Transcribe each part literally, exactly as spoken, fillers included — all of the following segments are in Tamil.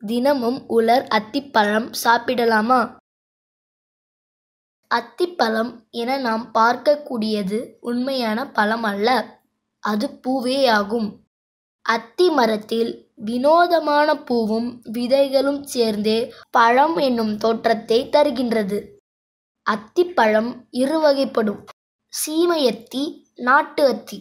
தினமும் உலர் அத்திப்பழம் சாப்பிடலாமா? அத்திப்பழம் என நாம் பார்க்கக்கூடியது உண்மையான பழம் அல்ல, அது பூவேயாகும். அத்தி மரத்தில் வினோதமான பூவும் விதைகளும் சேர்ந்தே பழம் என்னும் தோற்றத்தை தருகின்றது. அத்திப்பழம் இரு வகைப்படும்: சீமை அத்தி, நாட்டு அத்தி.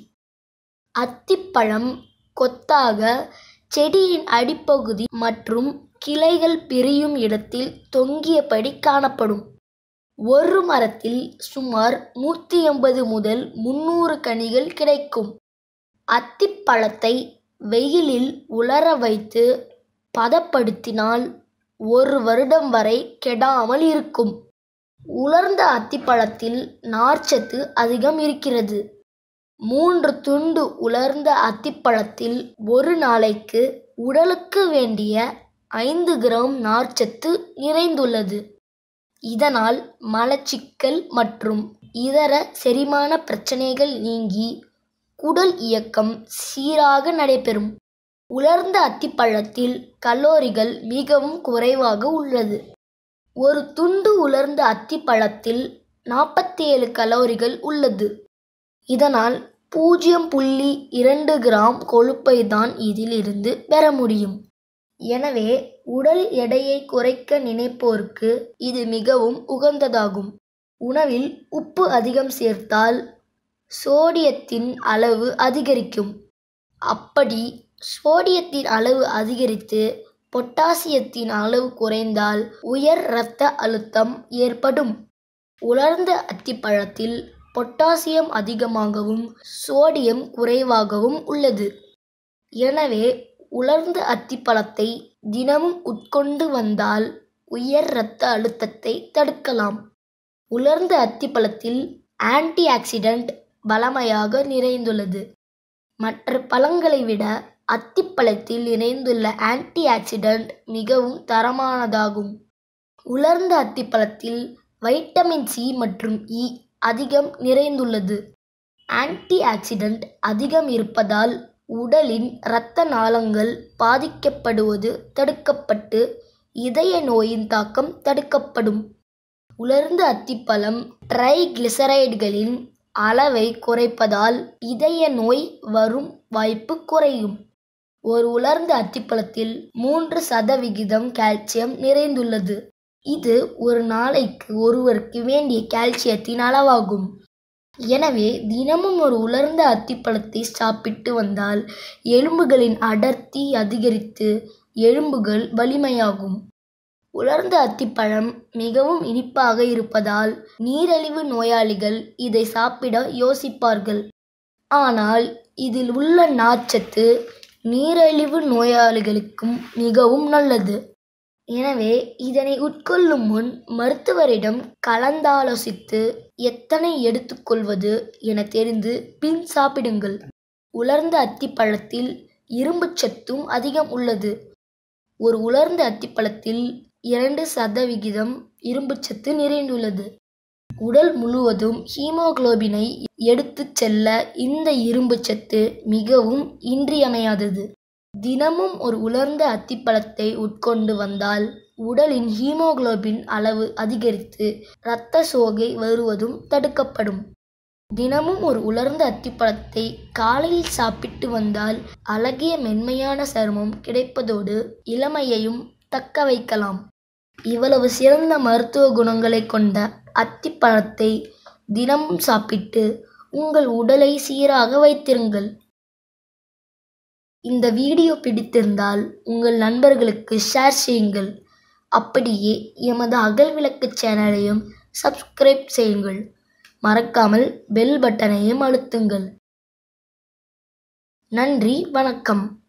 அத்திப்பழம் கொத்தாக செடியின் அடிப்பகுதி மற்றும் கிளைகள் பிரியும் இடத்தில் தொங்கியபடி காணப்படும். ஒரு மரத்தில் சுமார் நூற்றி எண்பது முதல் முந்நூறு கனிகள் கிடைக்கும். அத்திப்பழத்தை வெயிலில் உலர வைத்து பதப்படுத்தினால் ஒரு வருடம் வரை கெடாமல் இருக்கும். உலர்ந்த அத்திப்பழத்தில் நார்ச்சத்து அதிகம் இருக்கிறது. மூன்று துண்டு உலர்ந்த அத்திப்பழத்தில் ஒரு நாளைக்கு உடலுக்கு வேண்டிய ஐந்து கிராம் நார்ச்சத்து நிறைந்துள்ளது. இதனால் மலச்சிக்கல் மற்றும் இதர செரிமான பிரச்சனைகள் நீங்கி குடல் இயக்கம் சீராக நடைபெறும். உலர்ந்த அத்திப்பழத்தில் கலோரிகள் மிகவும் குறைவாக உள்ளது. ஒரு துண்டு உலர்ந்த அத்திப்பழத்தில் நாற்பத்தி ஏழு கலோரிகள் உள்ளது. இதனால் பூஜ்ஜியம் புள்ளி இரண்டு கிராம் கொழுப்பை தான் இதில் இருந்து பெற முடியும். எனவே உடல் எடையை குறைக்க நினைப்போருக்கு இது மிகவும் உகந்ததாகும். உணவில் உப்பு அதிகம் சேர்த்தால் சோடியத்தின் அளவு அதிகரிக்கும். அப்படி சோடியத்தின் அளவு அதிகரித்து பொட்டாசியத்தின் அளவு குறைந்தால் உயர் இரத்த அழுத்தம் ஏற்படும். உலர்ந்த அத்திப்பழத்தில் பொட்டாசியம் அதிகமாகவும் சோடியம் குறைவாகவும் உள்ளது. எனவே உலர்ந்த அத்திப்பழத்தை தினமும் உட்கொண்டு வந்தால் உயர் இரத்த அழுத்தத்தை தடுக்கலாம். உலர்ந்த அத்திப்பழத்தில் ஆன்டி ஆக்சிடென்ட் பலமையாக நிறைந்துள்ளது. மற்ற பழங்களை விட அத்திப்பழத்தில் நிறைந்துள்ள ஆன்டி ஆக்சிடென்ட் மிகவும் தரமானதாகும். உலர்ந்த அத்திப்பழத்தில் வைட்டமின் சி மற்றும் இ அதிகம் நிறைந்துள்ளது. ஆன்டி ஆக்சிடென்ட் அதிகம் இருப்பதால் உடலின் இரத்த நாளங்கள் பாதிக்கப்படுவது தடுக்கப்பட்டு இதய நோயின் தாக்கம் தடுக்கப்படும். உலர்ந்த அத்திப்பழம் ட்ரைகிளிசரைடுகளின் அளவை குறைப்பதால் இதய நோய் வரும் வாய்ப்பு குறையும். ஒரு உலர்ந்த அத்திப்பழத்தில் மூன்று சதவிகிதம் கால்சியம் நிறைந்துள்ளது. இது ஒரு நாளைக்கு ஒருவருக்கு வேண்டிய கால்சியத்தின் அளவாகும். எனவே தினமும் ஒரு உலர்ந்த அத்திப்பழத்தை சாப்பிட்டு வந்தால் எலும்புகளின் அடர்த்தி அதிகரித்து எலும்புகள் வலிமையாகும். உலர்ந்த அத்திப்பழம் மிகவும் இனிப்பாக இருப்பதால் நீரிழிவு நோயாளிகள் இதை சாப்பிட யோசிப்பார்கள். ஆனால் இதில் உள்ள நார்ச்சத்து நீரிழிவு நோயாளிகளுக்கும் மிகவும் நல்லது. எனவே இதனை உட்கொள்ளும் முன் மருத்துவரிடம் கலந்தாலோசித்து எத்தனை எடுத்துக்கொள்வது என தெரிந்து பின் சாப்பிடுங்கள். உலர்ந்த அத்திப்பழத்தில் இரும்புச்சத்தும் அதிகம் உள்ளது. ஒரு உலர்ந்த அத்திப்பழத்தில் இரண்டு சதவிகிதம் இரும்புச்சத்து நிறைந்துள்ளது. உடல் முழுவதும் ஹீமோகுளோபினை எடுத்துச் செல்ல இந்த இரும்புச்சத்து மிகவும் இன்றியமையாதது. தினமும் ஒரு உலர்ந்த அத்திப்பழத்தை உட்கொண்டு வந்தால் உடலின் ஹீமோகுளோபின் அளவு அதிகரித்து இரத்த சோகை வருவதும் தடுக்கப்படும். தினமும் ஒரு உலர்ந்த அத்திப்பழத்தை காலையில் சாப்பிட்டு வந்தால் அழகிய மென்மையான சருமம் கிடைப்பதோடு இளமையையும் தக்க வைக்கலாம். இவ்வளவு சிறந்த மருத்துவ குணங்களை கொண்ட அத்திப்பழத்தை தினமும் சாப்பிட்டு உங்கள் உடலை சீராக வைத்திருங்கள். இந்த வீடியோ பிடித்திருந்தால் உங்கள் நண்பர்களுக்கு ஷேர் செய்யுங்கள். அப்படியே எமது அகல் விளக்கு சேனலையும் சப்ஸ்கிரைப் செய்யுங்கள். மறக்காமல் பெல் பட்டனையும் அழுத்துங்கள். நன்றி, வணக்கம்.